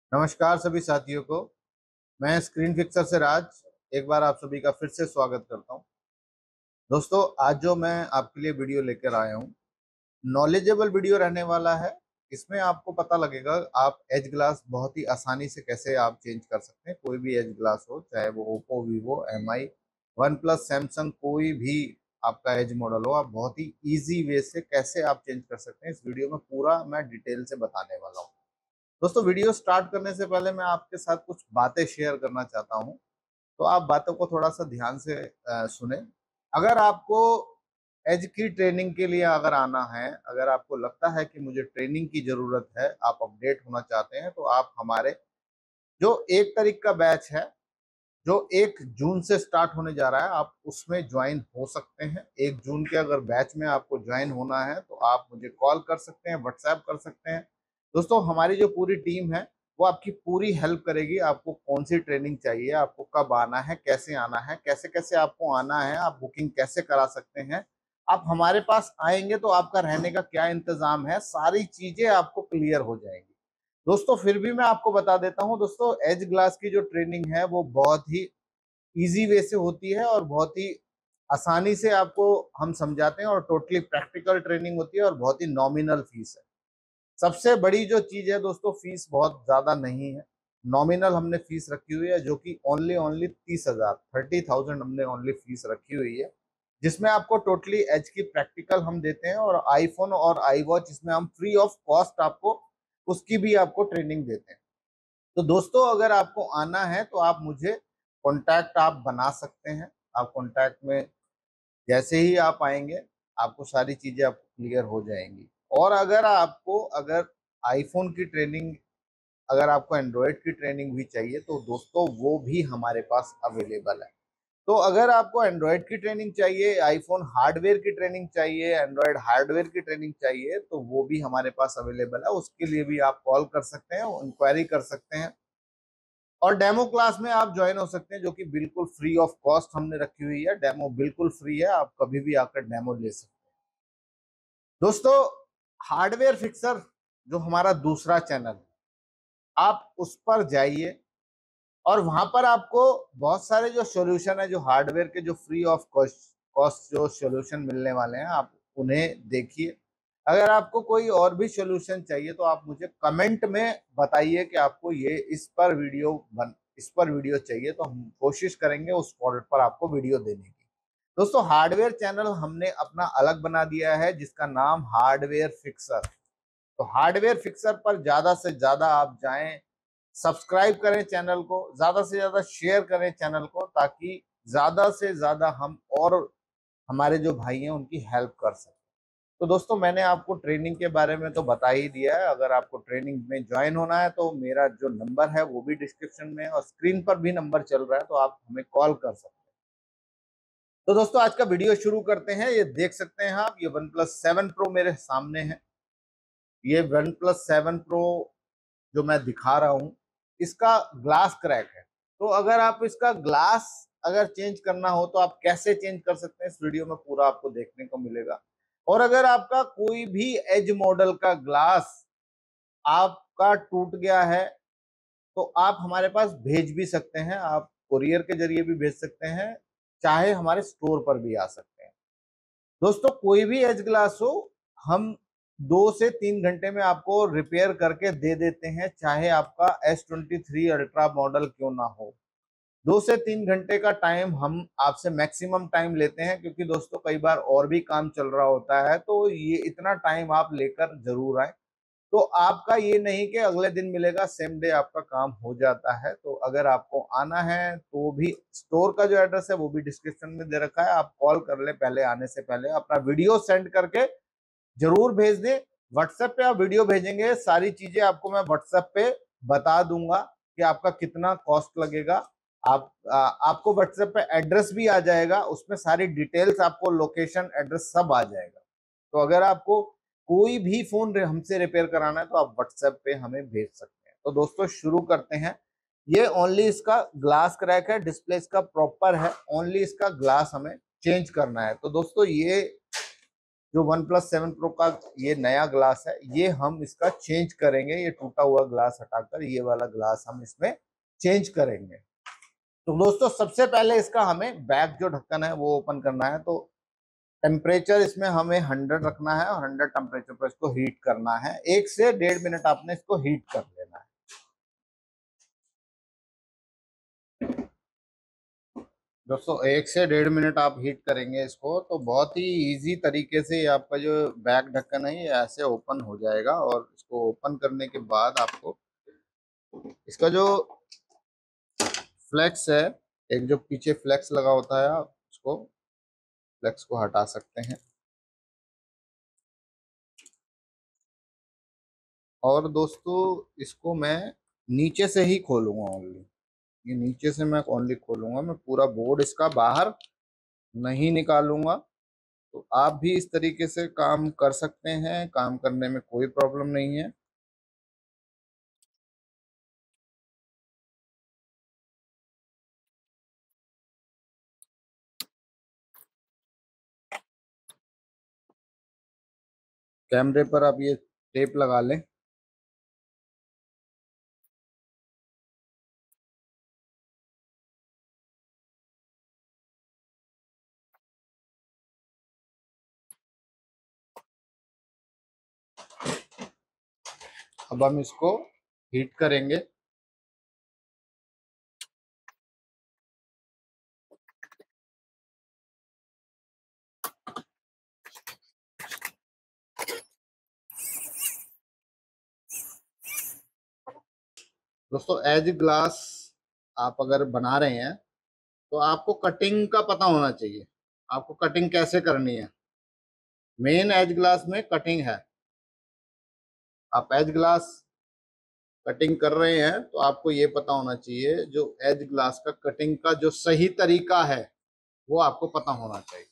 नमस्कार सभी साथियों को। मैं स्क्रीन फिक्सर से राज एक बार आप सभी का फिर से स्वागत करता हूं। दोस्तों, आज जो मैं आपके लिए वीडियो लेकर आया हूं, नॉलेजेबल वीडियो रहने वाला है। इसमें आपको पता लगेगा आप एज ग्लास बहुत ही आसानी से कैसे आप चेंज कर सकते हैं। कोई भी एज ग्लास हो, चाहे वो Oppo, Vivo, Mi, OnePlus, Samsung, कोई भी आपका एज मॉडल हो, आप बहुत ही इजी वे से कैसे आप चेंज कर सकते हैं, इस वीडियो में पूरा मैं डिटेल से बताने वाला हूँ। दोस्तों, वीडियो स्टार्ट करने से पहले मैं आपके साथ कुछ बातें शेयर करना चाहता हूं, तो आप बातों को थोड़ा सा ध्यान से सुने। अगर आपको एज की ट्रेनिंग के लिए अगर आना है, अगर आपको लगता है कि मुझे ट्रेनिंग की जरूरत है, आप अपडेट होना चाहते हैं, तो आप हमारे जो 1 तारीख का बैच है, जो 1 जून से स्टार्ट होने जा रहा है, आप उसमें ज्वाइन हो सकते हैं। 1 जून के अगर बैच में आपको ज्वाइन होना है तो आप मुझे कॉल कर सकते हैं, व्हाट्सएप कर सकते हैं। दोस्तों, हमारी जो पूरी टीम है वो आपकी पूरी हेल्प करेगी। आपको कौन सी ट्रेनिंग चाहिए, आपको कब आना है, कैसे आना है, कैसे कैसे आपको आना है, आप बुकिंग कैसे करा सकते हैं, आप हमारे पास आएंगे तो आपका रहने का क्या इंतजाम है, सारी चीजें आपको क्लियर हो जाएंगी। दोस्तों, फिर भी मैं आपको बता देता हूं, दोस्तों एज ग्लास की जो ट्रेनिंग है वो बहुत ही इजी वे से होती है और बहुत ही आसानी से आपको हम समझाते हैं, और टोटली प्रैक्टिकल ट्रेनिंग होती है और बहुत ही नॉमिनल फीस है। सबसे बड़ी जो चीज है दोस्तों, फीस बहुत ज्यादा नहीं है। नॉमिनल हमने फीस रखी हुई है, जो कि ओनली ओनली 30,000, 30,000 हमने ओनली फीस रखी हुई है, जिसमें आपको टोटली एच की प्रैक्टिकल हम देते हैं, और आईफोन और आई वॉच इसमें हम फ्री ऑफ कॉस्ट आपको उसकी भी आपको ट्रेनिंग देते हैं। तो दोस्तों, अगर आपको आना है तो आप मुझे कांटेक्ट आप बना सकते हैं। आप कांटेक्ट में जैसे ही आप आएंगे, आपको सारी चीजें आपको क्लियर हो जाएंगी। और अगर आईफोन की ट्रेनिंग, अगर आपको एंड्रॉयड की ट्रेनिंग भी चाहिए, तो दोस्तों वो भी हमारे पास अवेलेबल है। तो अगर आपको एंड्रॉयड की ट्रेनिंग चाहिए, आईफोन हार्डवेयर की ट्रेनिंग चाहिए, एंड्रॉयड हार्डवेयर की ट्रेनिंग चाहिए, तो वो भी हमारे पास अवेलेबल है। उसके लिए भी आप कॉल कर सकते हैं, इंक्वायरी कर सकते हैं, और डेमो क्लास में आप ज्वाइन हो सकते हैं, जो कि बिल्कुल फ्री ऑफ कॉस्ट हमने रखी हुई है। डेमो बिल्कुल फ्री है, आप कभी भी आकर डेमो ले सकते हैं। दोस्तों, हार्डवेयर फिक्सर जो हमारा दूसरा चैनल है, आप उस पर जाइए, और वहां पर आपको बहुत सारे जो सॉल्यूशन है, जो हार्डवेयर के जो फ्री ऑफ कॉस्ट कॉस्ट जो सॉल्यूशन मिलने वाले हैं, आप उन्हें देखिए। अगर आपको कोई और भी सॉल्यूशन चाहिए तो आप मुझे कमेंट में बताइए कि आपको ये इस पर वीडियो चाहिए, तो हम कोशिश करेंगे उस पॉइंट पर आपको वीडियो देने की। दोस्तों, हार्डवेयर चैनल हमने अपना अलग बना दिया है, जिसका नाम हार्डवेयर फिक्सर। तो हार्डवेयर फिक्सर पर ज्यादा से ज्यादा आप जाएं, सब्सक्राइब करें चैनल को, ज्यादा से ज्यादा शेयर करें चैनल को, ताकि ज्यादा से ज्यादा हम और हमारे जो भाई हैं उनकी हेल्प कर सकें। तो दोस्तों, मैंने आपको ट्रेनिंग के बारे में तो बता ही दिया है। अगर आपको ट्रेनिंग में ज्वाइन होना है तो मेरा जो नंबर है वो भी डिस्क्रिप्शन में है, और स्क्रीन पर भी नंबर चल रहा है, तो आप हमें कॉल कर सकते हैं। तो दोस्तों, आज का वीडियो शुरू करते हैं। ये देख सकते हैं आप, ये वन प्लस 7 प्रो मेरे सामने है। ये वन प्लस 7 प्रो जो मैं दिखा रहा हूँ, इसका ग्लास क्रैक है। तो अगर आप इसका ग्लास अगर चेंज करना हो तो आप कैसे चेंज कर सकते हैं, इस वीडियो में पूरा आपको देखने को मिलेगा। और अगर आपका कोई भी एज मॉडल का ग्लास आपका टूट गया है, तो आप हमारे पास भेज भी सकते हैं, आप कुरियर के जरिए भी भेज सकते हैं, चाहे हमारे स्टोर पर भी आ सकते हैं। दोस्तों, कोई भी एज ग्लास हो, हम 2 से 3 घंटे में आपको रिपेयर करके दे देते हैं, चाहे आपका S23 अल्ट्रा मॉडल क्यों ना हो। 2 से 3 घंटे का टाइम हम आपसे मैक्सिमम टाइम लेते हैं, क्योंकि दोस्तों कई बार और भी काम चल रहा होता है, तो ये इतना टाइम आप लेकर जरूर आए। तो आपका ये नहीं कि अगले दिन मिलेगा, सेम डे आपका काम हो जाता है। तो अगर आपको आना है तो भी स्टोर का जो एड्रेस है वो भी डिस्क्रिप्शन में दे रखा है, आप कॉल कर ले पहले आने से पहले, अपना वीडियो सेंड करके जरूर भेज दें। व्हाट्सएप पे आप वीडियो भेजेंगे, सारी चीजें आपको मैं व्हाट्सएप पे बता दूंगा कि आपका कितना कॉस्ट लगेगा। आपको व्हाट्सएप पे एड्रेस भी आ जाएगा, उसमें सारी डिटेल्स, आपको लोकेशन, एड्रेस सब आ जाएगा। तो अगर आपको कोई भी फोन हमसे रिपेयर कराना है तो आप व्हाट्सएप पे हमें भेज सकते हैं। तो दोस्तों, शुरू करते हैं। ये ओनली इसका ग्लास क्रैक है, डिस्प्ले इसका प्रॉपर है, ओनली इसका ग्लास हमें चेंज करना है। तो दोस्तों, ये जो OnePlus 7 Pro का ये नया ग्लास है, ये हम इसका चेंज करेंगे। ये टूटा हुआ ग्लास हटाकर ये वाला ग्लास हम इसमें चेंज करेंगे। तो दोस्तों सबसे पहले इसका हमें बैक जो ढक्कन है वो ओपन करना है। तो टेम्परेचर इसमें हमें 100 रखना है और 100 टेम्परेचर पर इसको हीट करना है। 1 से 1.5 मिनट आपने इसको हीट कर लेना है। दोस्तों 1 से 1.5 मिनट आप हीट करेंगे इसको, तो बहुत ही इजी तरीके से आपका जो बैक ढक्कन है ये ऐसे ओपन हो जाएगा। और इसको ओपन करने के बाद आपको इसका जो फ्लेक्स है, एक जो पीछे फ्लेक्स लगा होता है, आप उसको फ्लेक्स को हटा सकते हैं। और दोस्तों इसको मैं नीचे से ही खोलूंगा ओनली, ये नीचे से मैं ओनली खोलूंगा, मैं पूरा बोर्ड इसका बाहर नहीं निकालूंगा। तो आप भी इस तरीके से काम कर सकते हैं, काम करने में कोई प्रॉब्लम नहीं है। कैमरे पर आप ये टेप लगा लें। अब हम इसको हीट करेंगे। दोस्तों एज ग्लास आप अगर बना रहे हैं तो आपको कटिंग का पता होना चाहिए, आपको कटिंग कैसे करनी है। मेन एज ग्लास में कटिंग है। आप एज ग्लास कटिंग कर रहे हैं तो आपको ये पता होना चाहिए जो एज ग्लास का कटिंग का जो सही तरीका है वो आपको पता होना चाहिए।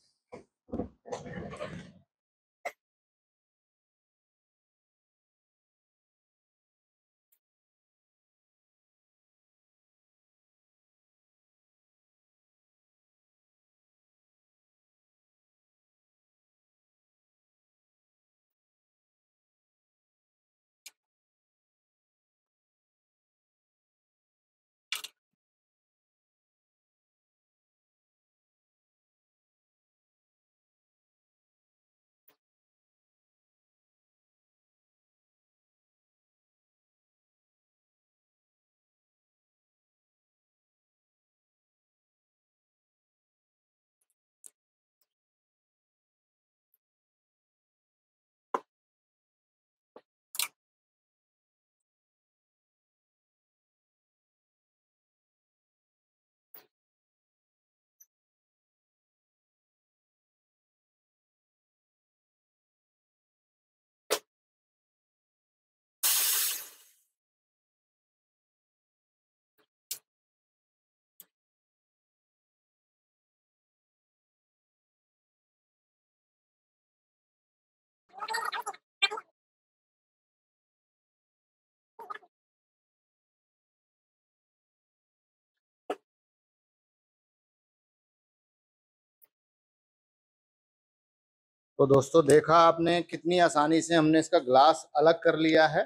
तो दोस्तों देखा आपने कितनी आसानी से हमने इसका ग्लास अलग कर लिया है।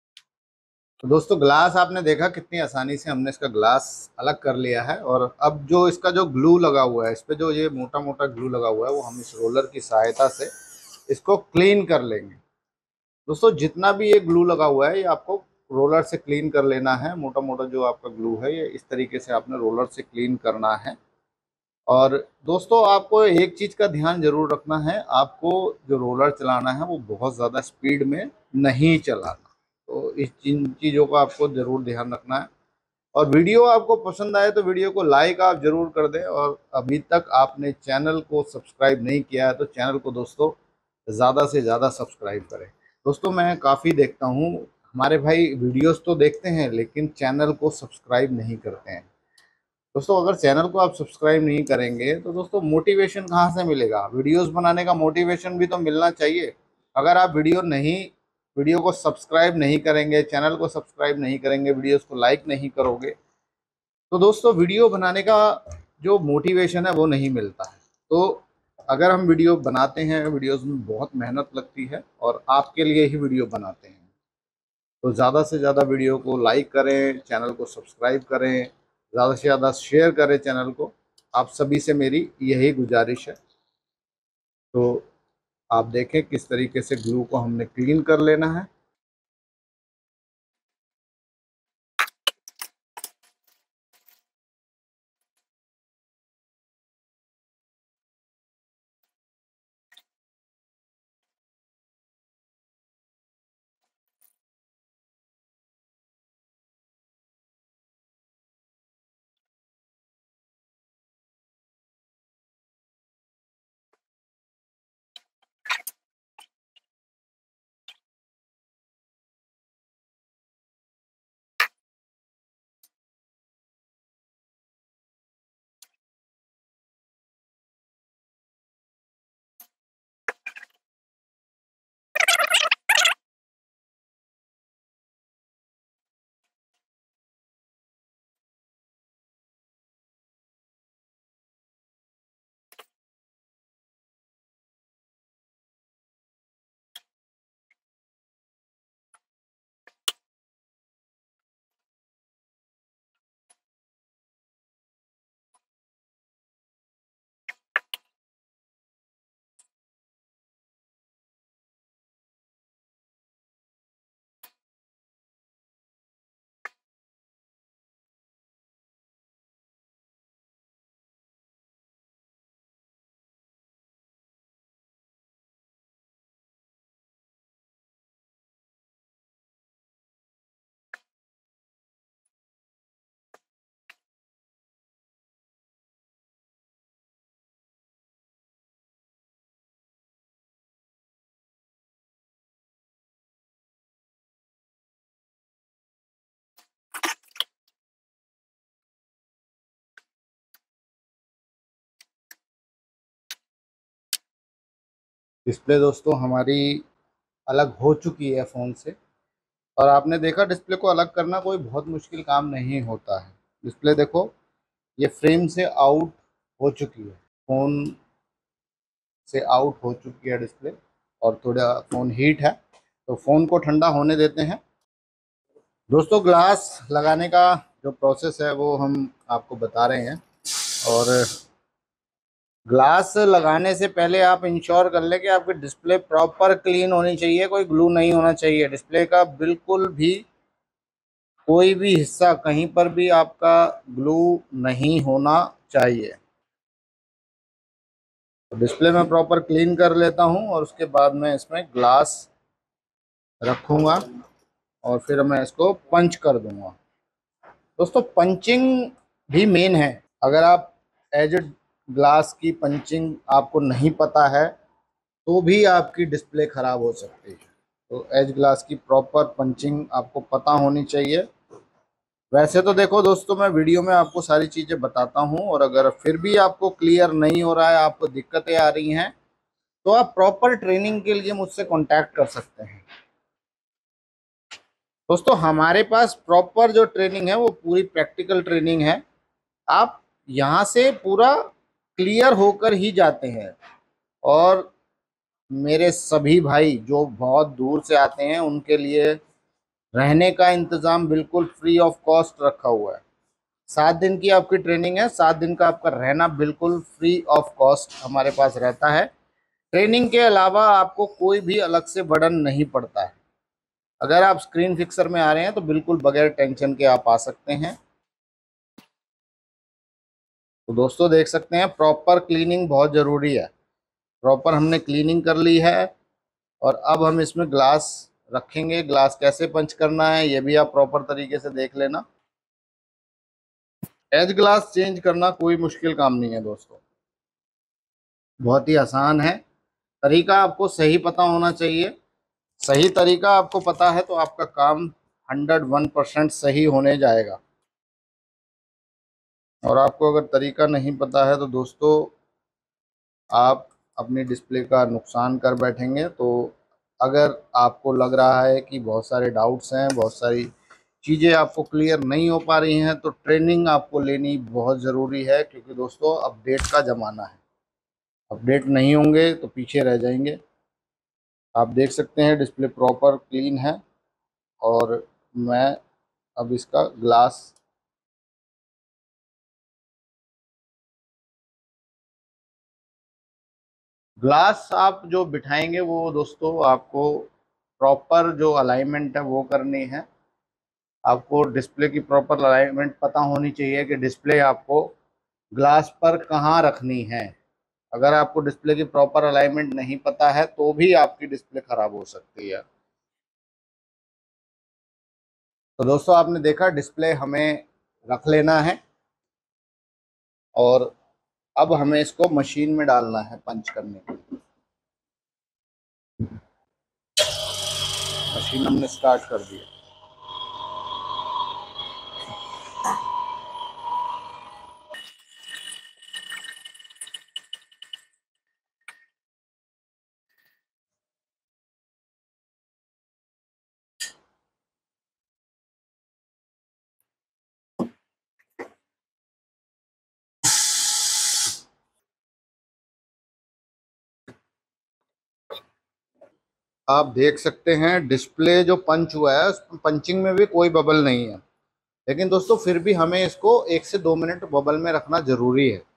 तो दोस्तों ग्लास आपने देखा कितनी आसानी से हमने इसका ग्लास अलग कर लिया है। और अब जो इसका जो ग्लू लगा हुआ है, इस पे जो ये मोटा मोटा ग्लू लगा हुआ है, वो हम इस रोलर की सहायता से इसको क्लीन कर लेंगे। दोस्तों जितना भी ये ग्लू लगा हुआ है ये आपको रोलर से क्लीन कर लेना है। मोटा मोटा जो आपका ग्लू है ये इस तरीके से आपने रोलर से क्लीन करना है। और दोस्तों आपको एक चीज़ का ध्यान जरूर रखना है, आपको जो रोलर चलाना है वो बहुत ज़्यादा स्पीड में नहीं चलाना। तो इस चीज़ों का आपको ज़रूर ध्यान रखना है। और वीडियो आपको पसंद आए तो वीडियो को लाइक आप ज़रूर कर दें। और अभी तक आपने चैनल को सब्सक्राइब नहीं किया है तो चैनल को दोस्तों ज़्यादा से ज़्यादा सब्सक्राइब करें। दोस्तों मैं काफ़ी देखता हूँ हमारे भाई वीडियोस तो देखते हैं लेकिन चैनल को सब्सक्राइब नहीं करते हैं। दोस्तों अगर चैनल को आप सब्सक्राइब नहीं करेंगे तो दोस्तों मोटिवेशन कहाँ से मिलेगा, वीडियोस बनाने का मोटिवेशन भी तो मिलना चाहिए। अगर आप वीडियो को सब्सक्राइब नहीं करेंगे, चैनल को सब्सक्राइब नहीं करेंगे, वीडियोस को लाइक नहीं करोगे तो दोस्तों वीडियो बनाने का जो मोटिवेशन है वो नहीं मिलता है। तो अगर हम वीडियो बनाते हैं, वीडियोस में बहुत मेहनत लगती है और आपके लिए ही वीडियो बनाते हैं, तो ज़्यादा से ज़्यादा वीडियो को लाइक करें, चैनल को सब्सक्राइब करें, ज़्यादा से ज़्यादा शेयर करें चैनल को। आप सभी से मेरी यही गुजारिश है। तो आप देखें किस तरीके से ग्लू को हमने क्लीन कर लेना है। डिस्प्ले दोस्तों हमारी अलग हो चुकी है फ़ोन से, और आपने देखा डिस्प्ले को अलग करना कोई बहुत मुश्किल काम नहीं होता है। डिस्प्ले देखो, ये फ्रेम से आउट हो चुकी है, फ़ोन से आउट हो चुकी है डिस्प्ले, और थोड़ा फ़ोन हीट है, तो फ़ोन को ठंडा होने देते हैं। दोस्तों ग्लास लगाने का जो प्रोसेस है वो हम आपको बता रहे हैं, और ग्लास लगाने से पहले आप इंश्योर कर लें कि आपकी डिस्प्ले प्रॉपर क्लीन होनी चाहिए, कोई ग्लू नहीं होना चाहिए डिस्प्ले का, बिल्कुल भी कोई भी हिस्सा कहीं पर भी आपका ग्लू नहीं होना चाहिए। तो डिस्प्ले में प्रॉपर क्लीन कर लेता हूं और उसके बाद मैं इसमें ग्लास रखूंगा और फिर मैं इसको पंच कर दूंगा। दोस्तों पंचिंग भी मेन है। अगर आप एज ग्लास की पंचिंग आपको नहीं पता है तो भी आपकी डिस्प्ले ख़राब हो सकती है। तो एज ग्लास की प्रॉपर पंचिंग आपको पता होनी चाहिए। वैसे तो देखो दोस्तों, मैं वीडियो में आपको सारी चीज़ें बताता हूँ, और अगर फिर भी आपको क्लियर नहीं हो रहा है, आपको दिक्कतें आ रही हैं, तो आप प्रॉपर ट्रेनिंग के लिए मुझसे कांटेक्ट कर सकते हैं। दोस्तों हमारे पास प्रॉपर जो ट्रेनिंग है वो पूरी प्रैक्टिकल ट्रेनिंग है। आप यहाँ से पूरा क्लियर होकर ही जाते हैं, और मेरे सभी भाई जो बहुत दूर से आते हैं उनके लिए रहने का इंतज़ाम बिल्कुल फ्री ऑफ कॉस्ट रखा हुआ है। 7 दिन की आपकी ट्रेनिंग है, 7 दिन का आपका रहना बिल्कुल फ्री ऑफ कॉस्ट हमारे पास रहता है। ट्रेनिंग के अलावा आपको कोई भी अलग से बर्डन नहीं पड़ता है। अगर आप स्क्रीन फिक्सर में आ रहे हैं तो बिल्कुल बगैर टेंशन के आप आ सकते हैं। तो दोस्तों देख सकते हैं प्रॉपर क्लीनिंग बहुत ज़रूरी है। प्रॉपर हमने क्लीनिंग कर ली है, और अब हम इसमें ग्लास रखेंगे। ग्लास कैसे पंच करना है ये भी आप प्रॉपर तरीके से देख लेना। एज ग्लास चेंज करना कोई मुश्किल काम नहीं है दोस्तों, बहुत ही आसान है। तरीका आपको सही पता होना चाहिए। सही तरीका आपको पता है तो आपका काम 101% सही होने जाएगा। और आपको अगर तरीका नहीं पता है तो दोस्तों आप अपनी डिस्प्ले का नुकसान कर बैठेंगे। तो अगर आपको लग रहा है कि बहुत सारे डाउट्स हैं, बहुत सारी चीज़ें आपको क्लियर नहीं हो पा रही हैं, तो ट्रेनिंग आपको लेनी बहुत ज़रूरी है, क्योंकि दोस्तों अपडेट का ज़माना है। अपडेट नहीं होंगे तो पीछे रह जाएंगे। आप देख सकते हैं डिस्प्ले प्रॉपर क्लीन है। और मैं अब इसका ग्लास आप जो बिठाएंगे वो दोस्तों आपको प्रॉपर जो अलाइनमेंट है वो करनी है। आपको डिस्प्ले की प्रॉपर अलाइनमेंट पता होनी चाहिए कि डिस्प्ले आपको ग्लास पर कहाँ रखनी है। अगर आपको डिस्प्ले की प्रॉपर अलाइनमेंट नहीं पता है तो भी आपकी डिस्प्ले खराब हो सकती है। तो दोस्तों आपने देखा डिस्प्ले हमें रख लेना है और अब हमें इसको मशीन में डालना है पंच करने के लिए। मशीन हमने स्टार्ट कर दी है। आप देख सकते हैं डिस्प्ले जो पंच हुआ है उस पंचिंग में भी कोई बबल नहीं है। लेकिन दोस्तों फिर भी हमें इसको 1 से 2 मिनट बबल में रखना जरूरी है।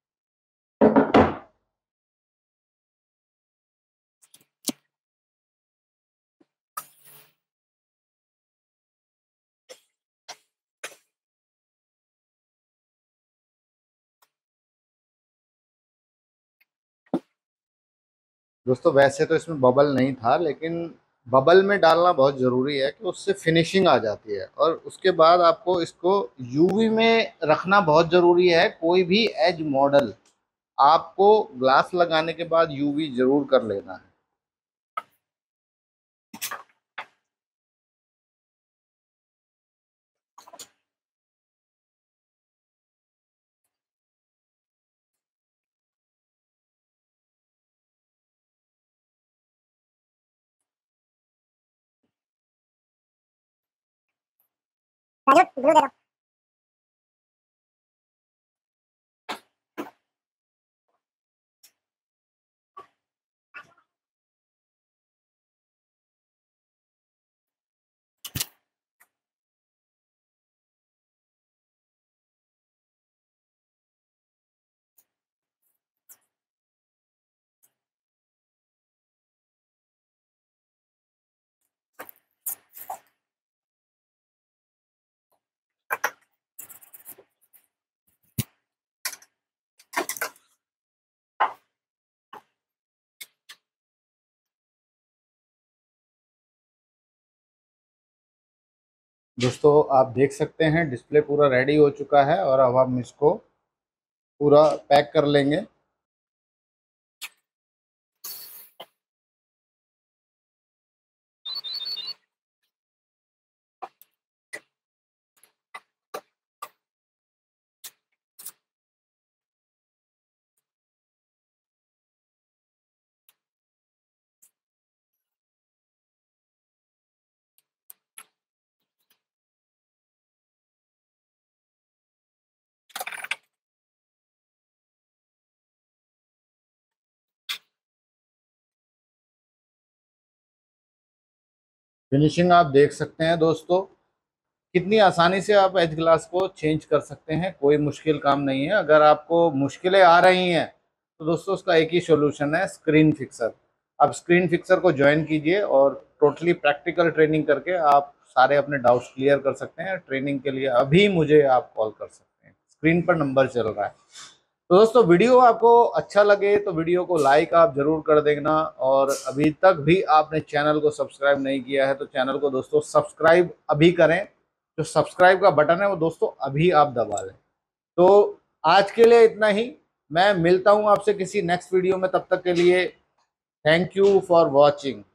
दोस्तों वैसे तो इसमें बबल नहीं था, लेकिन बबल में डालना बहुत ज़रूरी है कि उससे फिनिशिंग आ जाती है। और उसके बाद आपको इसको यूवी में रखना बहुत ज़रूरी है। कोई भी एज मॉडल आपको ग्लास लगाने के बाद यूवी ज़रूर कर लेना है। दोस्तों आप देख सकते हैं डिस्प्ले पूरा रेडी हो चुका है और अब हम इसको पूरा पैक कर लेंगे। फिनिशिंग आप देख सकते हैं दोस्तों, कितनी आसानी से आप एज ग्लास को चेंज कर सकते हैं। कोई मुश्किल काम नहीं है। अगर आपको मुश्किलें आ रही हैं तो दोस्तों उसका एक ही सॉल्यूशन है, स्क्रीन फिक्सर। आप स्क्रीन फिक्सर को ज्वाइन कीजिए और टोटली प्रैक्टिकल ट्रेनिंग करके आप सारे अपने डाउट्स क्लियर कर सकते हैं। ट्रेनिंग के लिए अभी मुझे आप कॉल कर सकते हैं, स्क्रीन पर नंबर चल रहा है। तो दोस्तों वीडियो आपको अच्छा लगे तो वीडियो को लाइक आप जरूर कर देना। और अभी तक भी आपने चैनल को सब्सक्राइब नहीं किया है तो चैनल को दोस्तों सब्सक्राइब अभी करें। जो सब्सक्राइब का बटन है वो दोस्तों अभी आप दबा लें। तो आज के लिए इतना ही। मैं मिलता हूं आपसे किसी नेक्स्ट वीडियो में। तब तक के लिए थैंक यू फॉर वॉचिंग।